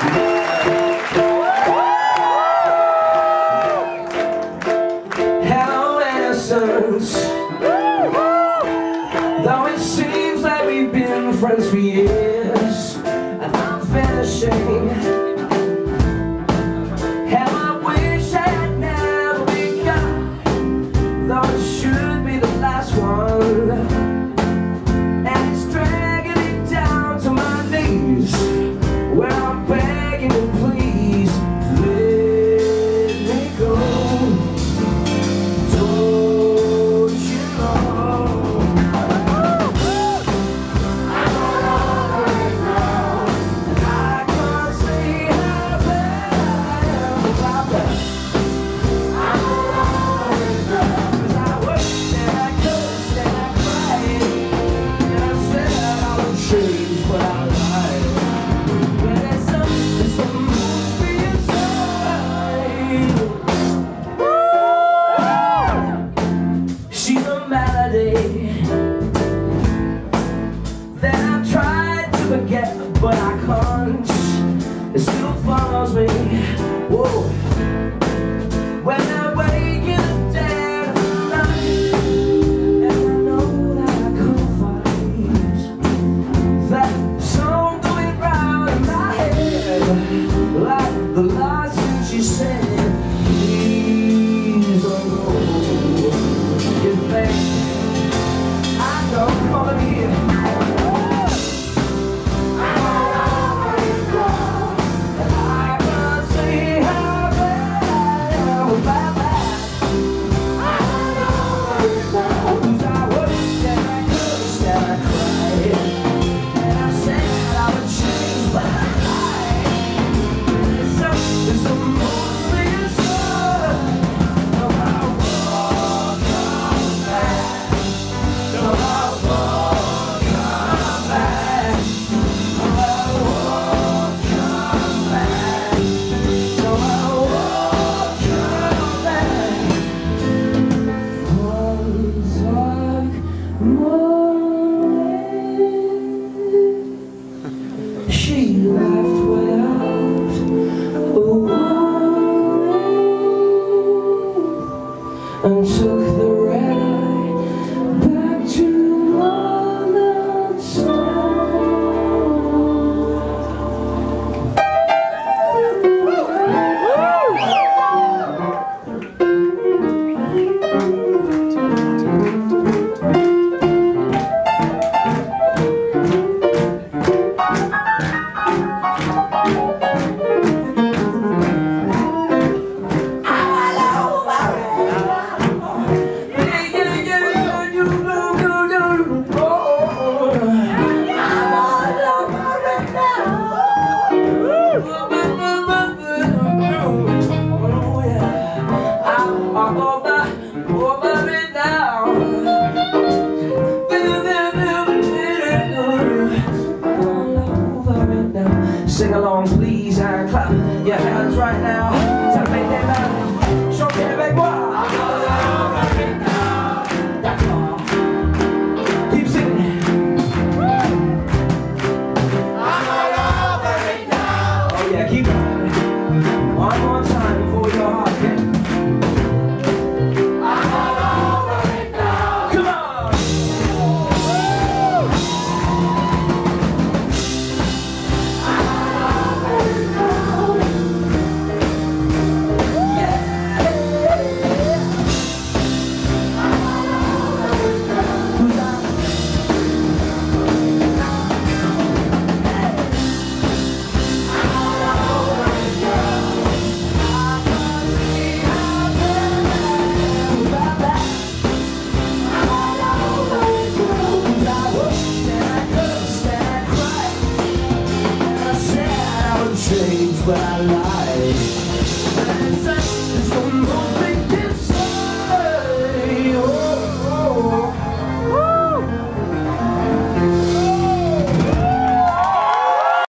Hello, innocence. Though it seems like we've been friends for years, and I'm finishing. Hell, I wish I had never begun, though it should be the last one. And it's dragging me down to my knees, where I'm begging you, please let me go. Don't you know I'm all over it now, and I can't say how bad I am about that. I'm all over it now, 'cause I wish that I could, that I cried, and I said I would change, but I lied. But there's some moves for inside. She's a melody that I've tried to forget, but I can't. It still follows me. Whoa. When I wake in the dead of night, and I know that I can't find that song going round in my head, like the last thing she said. Please don't go. You think I don't follow me? I'm all over it now, and I can't say how bad I am about that. I'm all over it now, 'cause I wish that I could, that I cried, and I said I would change, but I lied. There's some mostly inside of our walk come back, of our walk come back, of our walk come back, of our walk come back. One dark morning, she left without a warning, and took the red eye back to London town. Sing along, please, and clap your hands right now to make them out.